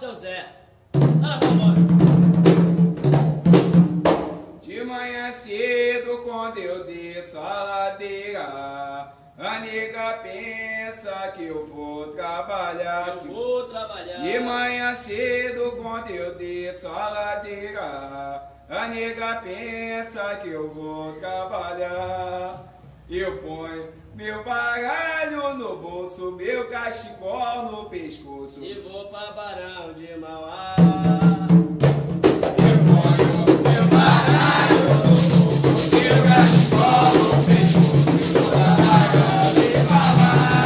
seu Zé. Ah, vambora. De manhã cedo, quando eu desço a ladeira, a nega pensa que eu vou trabalhar. Eu vou trabalhar. De manhã cedo, quando eu desço a ladeira, a nega pensa que eu vou trabalhar. Eu ponho meu baralho no bolso, meu cachecol no pescoço E vou pra Barão de Mauá. Eu ponho meu baralho no bolso, meu cachecol no pescoço e vou pra Barão de Mauá.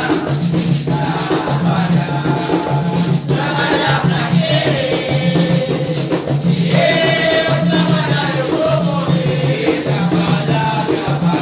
Trabalhar pra quê? Se eu trabalhar eu vou morrer. Trabalhar pra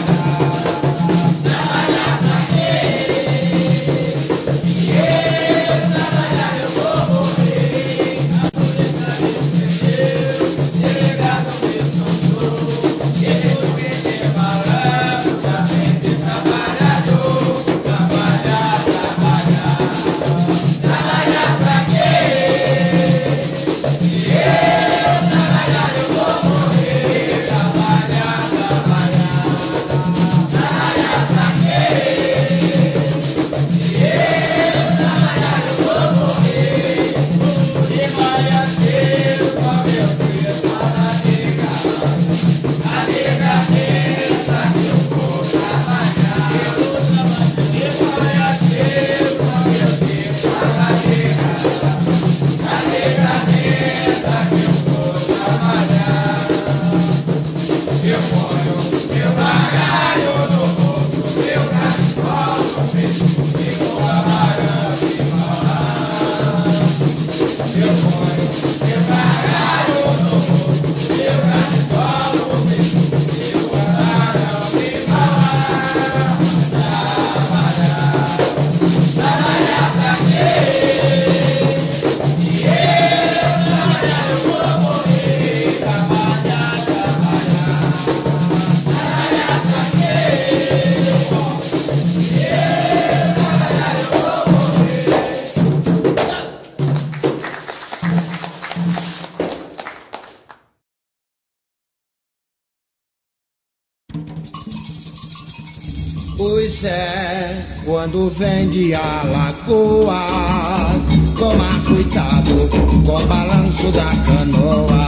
Pois é, quando vem de Alagoas, toma cuidado com o balanço da canoa.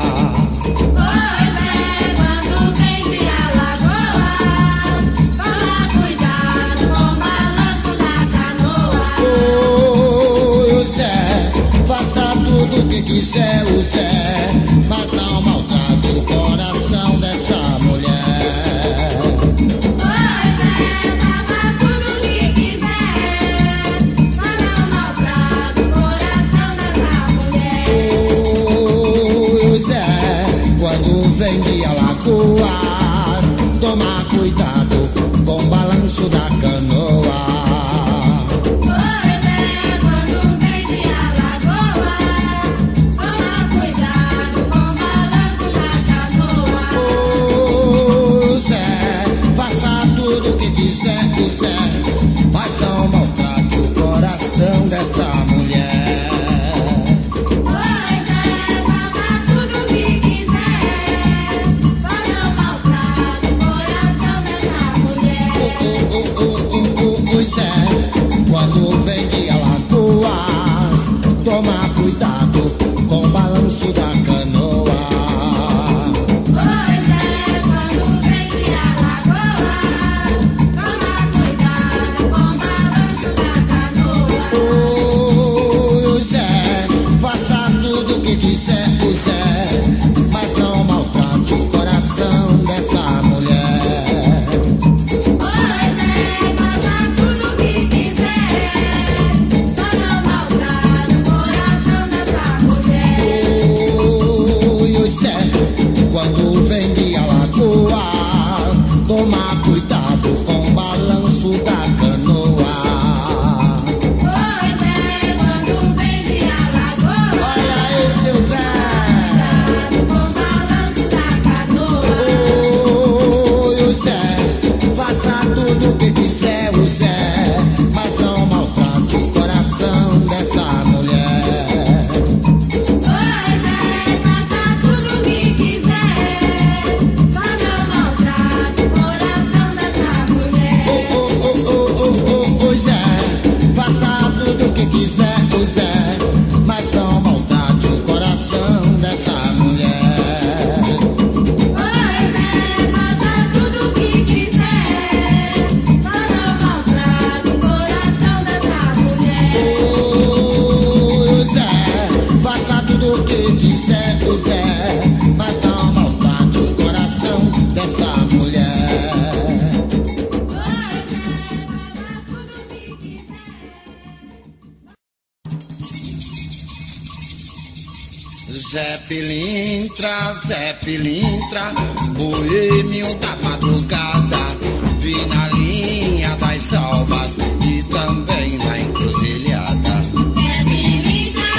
Pois é, quando vem de Alagoas, toma cuidado com o balanço da canoa. Pois é, faça tudo o que quiser o Zé, mas não maltrate o coração dessa mulher. Vem de Alagoas, toma cuidado com o balanço da canoa. Pois é, quando vem de Alagoas, toma cuidado com o balanço da canoa. Pois é, faça tudo o que quiser, mas não maltrate o coração dessa mulher. Quando vem de Alagoas, toma cuidado com o balanço da canoa. Pois é, quando vem de Alagoas, toma cuidado com o balanço da canoa. Pois é, faça tudo o que quiser, mas não maltrate o coração dessa mulher. Pois é, faça tudo o que quiser, só não maltrate o coração dessa mulher. Pois é, quando vem de Alagoas, toma cuidado com o balanço da canoa. Pois é, quando vem de Alagoas, Olha aí, seu Zé. cuidado com o balanço da canoa. Pois é, faça tudo o que quiser o Zé, mas não maltrate o coração dessa mulher. Zé Pilintra, boêmio da madrugada, vi na linha das almas e também na encruzilhada. Zé Pilintra,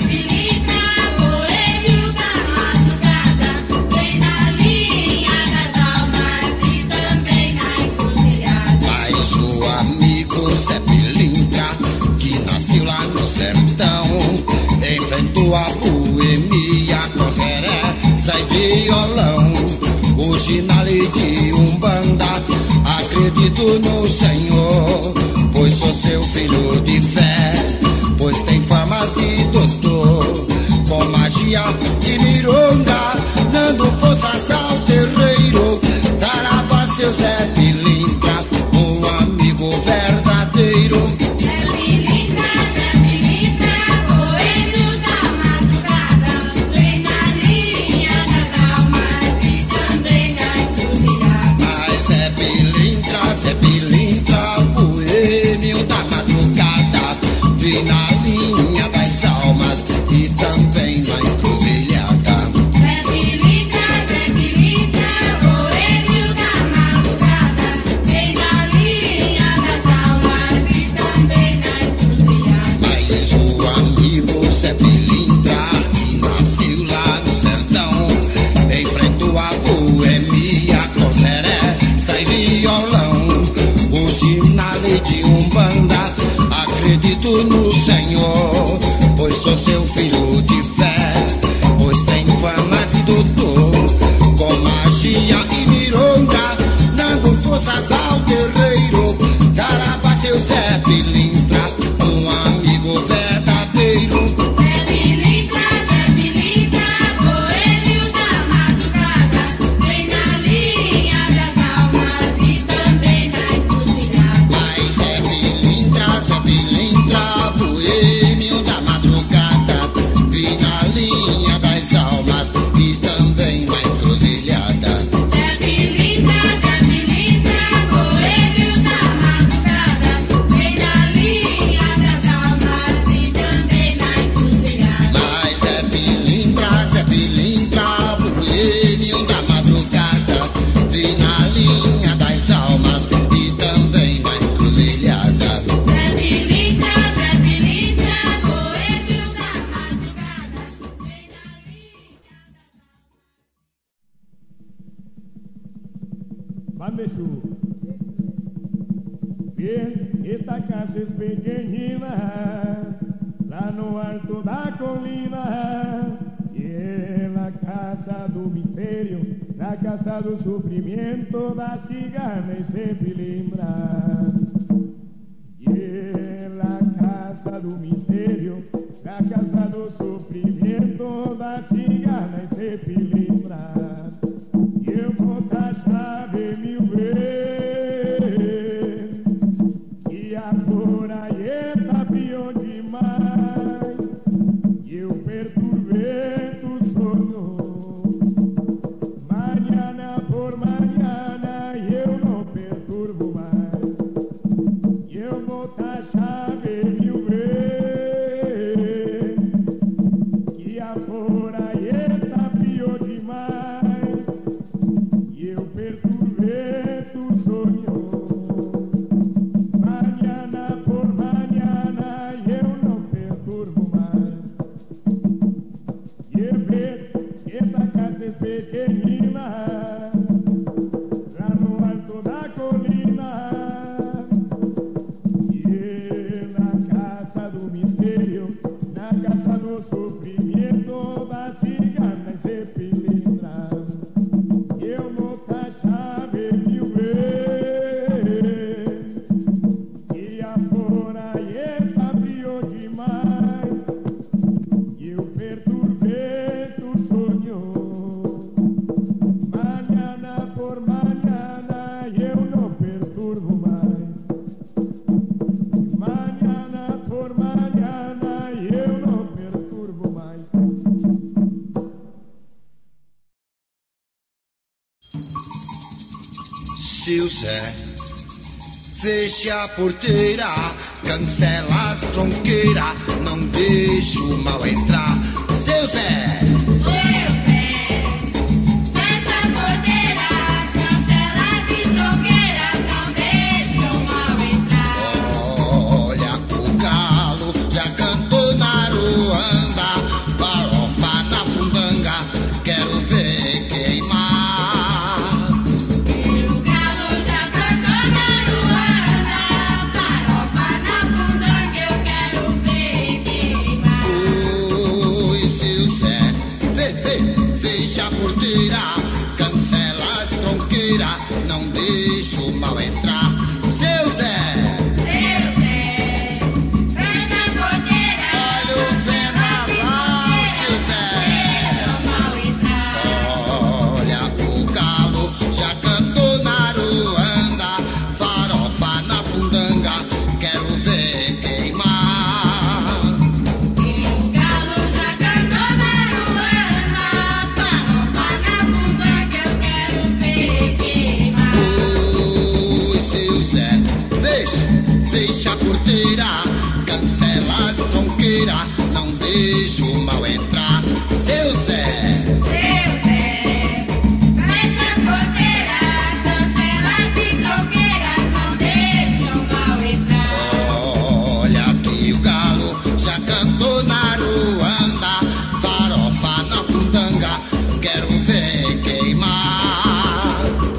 boêmio da madrugada, vem na linha das almas e também na encruzilhada. Mas o amigo Zé Pilintra, que nasceu lá no sertão, enfrentou a boemia com seresta e violão. Hoje na lei de Umbanda acredito no Senhor, pois sou seu filho de fé, pois tem fama de doutor, com magia e mironga, dando forças ao terreiro. Saravá seu Zé Pilintra, um amigo verdadeiro. Zé Pilintra, boêmio da madrugada, vem na linha das almas e também na encruzilhada. Mas Zé Pilintra, boêmio da madrugada, vi na linha das almas e também na encruzilhada. Zé Pilintra, boêmio da madrugada, vem na linha das almas e também na encruzilhada. Mas o amigo Zé Pilintra, que nasceu lá no sertão, enfrentou a boemia com seresta e violão. Hoje na lei de Umbanda acredito no Senhor, pois sou seu filho de fé, pois tem fama de doutor, com magia e mironga, dando forças ao terreiro. Saravá seu Zé Pilintra, um amigo verdadeiro. Zé Pilintra, boêmio da madrugada, vem na linha das almas e também na encruzilhada. Mas Zé Pilintra, boêmio da madrugada, vi na linha das almas e também na encruzilhada. Zé Pilintra, boêmio da madrugada, vem na linha das almas e também na encruzilhada. Mas Zé Pilintra, boêmio da madrugada, vi na linha das almas e também na encruzilhada. Zé Pilintra, boêmio da madrugada, vem na linha. Bandechu. Ves, esta casa es pequeñina, lá no alto da colina, y es la casa do mistério, la casa do sofrimento da cigana e Zé Pilintra. Y es la casa do mistério, la casa do sofrimento da cigana e Zé Pilintra. E eu vou dar chave mil vezes, e agora está pior demais. E eu perturbei tu sonho, manhã por manhã, e eu não perturbo mais. E eu vou dar chave mil vezes, que agora está pior demais. E eu perturbei tu sonho, manhã por manhã, e eu não perturbo mais. E vês, essa casa é pequenina, lá no alto da colina, e na casa do mistério, na casa do sofrimento da cigana e Zé Pilintra. Eu vou dar chave mil vezes, e agora está frio demais. E eu perturbei tu sonho, manhã por manhã, e eu não perturbo mais. Manhã por manhã, e eu não perturbo mais. Seu Zé, feche a porteira, cancela as tronqueiras, não deixa o mal entrar. Seu Zé, não deixa o mal entrar. Seu Zé, fecha a porteira. olha o vendaval, seu Zé. Olha o galo, já cantou na Aruanda, farofa na Fundanga, quero ver queimar. O galo já cantou na Aruanda, farofa na Fundanga, eu quero ver queimar. Oi, seu Zé, fecha a porteira, cancela as tronqueiras, não deixa o mal entrar. Seu Zé, Fecha a porteira, cancela as tronqueiras, não deixa o mal entrar. olha que o galo já cantou na Aruanda, farofa na Fundanga, quero ver queimar.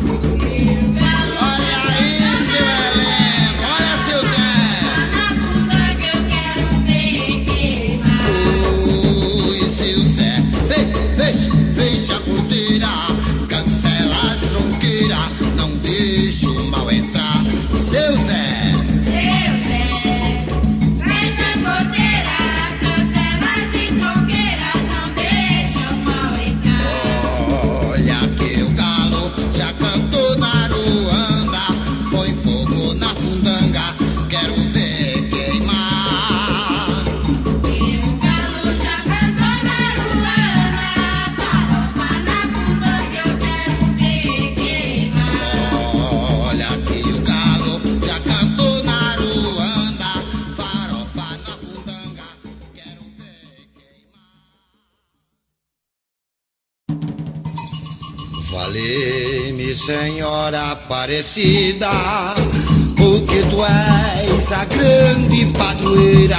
Olha aí, seu Heleno, olha, seu Zé. Na Fundanga eu quero ver queimar. Oi, seu Zé, fecha a porteira, cancela as tronqueiras, não deixa o mal entrar. Seu Zé, Fecha a porteira, cancela as tronqueiras, não deixa o mal entrar. olha que o galo já cantou na Aruanda, põe fogo na Fundanga, quero ver queimar. O galo já cantou na Aruanda, farofa na Fundanga, eu quero ver queimar. Olha que o galo já cantou na Aruanda, farofa na Fundanga, quero ver queimar. Valei-me, Senhora Aparecida, porque tu és a grande padroeira.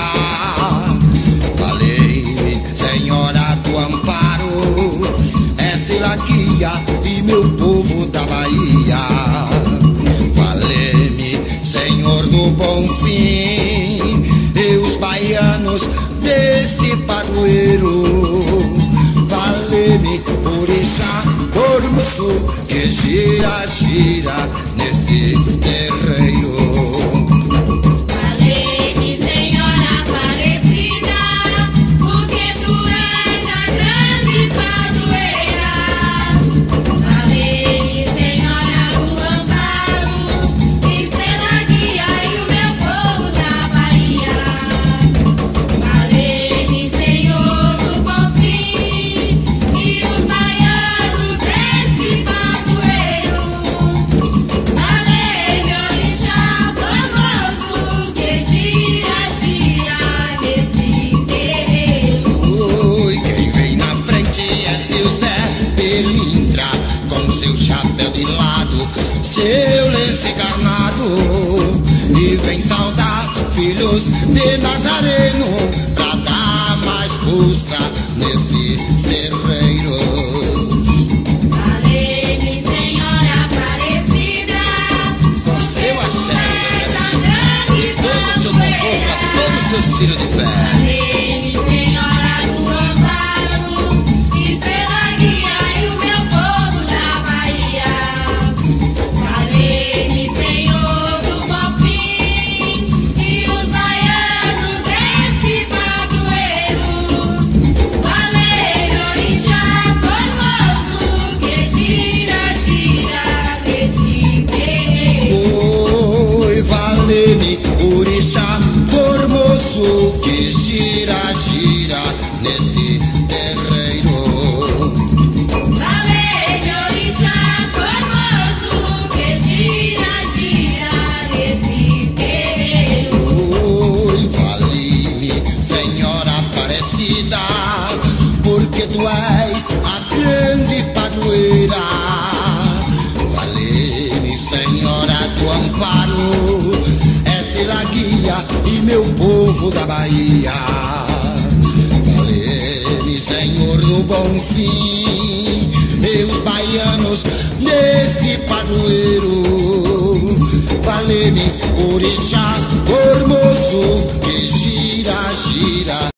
Valei-me, Senhora do Amparo, és a guia e meu povo da Bahia. Valei-me, Senhor do Bom Fim, e os baianos deste padroeiro. Valei-me, Orixá, Ormuçu, que gira, gira neste terreiro. Valei-me, Senhora Aparecida, porque tu és a grande padroeira. Valei-me, Senhora do Amparo, estrela guia e o meu povo da Bahia. Valei-me, Senhor do Bom Fim, e os baianos desse padroeiro. Valei-me, Orixá famoso, que gira, gira nesse terreiro. Oi, quem vem na frente é seu Zé Pelintra, com seu chapéu de lado, seu lenço encarnado, e vem saudar filhos de Nazareno, pra dar mais força nesse terreiro. Valei-me, Senhora Aparecida, Com seu axé, és a grande todo o seu louvor padroeira. pra todos os seus filhos de fé. Valei-me, Senhora do Amparo, estrela guia e o meu povo da Bahia. Valei-me, Senhor do Bom Fim, e os baianos desse padroeiro. Valei-me, Orixá famoso, que gira, gira nesse terreiro. Oi, valei-me, Orixá formoso, que gira, gira neste terreiro. Valei-me, Orixá famoso, que gira, gira nesse terreiro. Oi, vale-me, Senhora Aparecida, porque tu és a grande padroeira. Vale-me, Senhora do Amparo, és la guia e meu povo da Bahia. Vale-me, Senhor do Bom Fim, e os baianos neste padroeiro. Vale-me, Orixá formoso, que gira, gira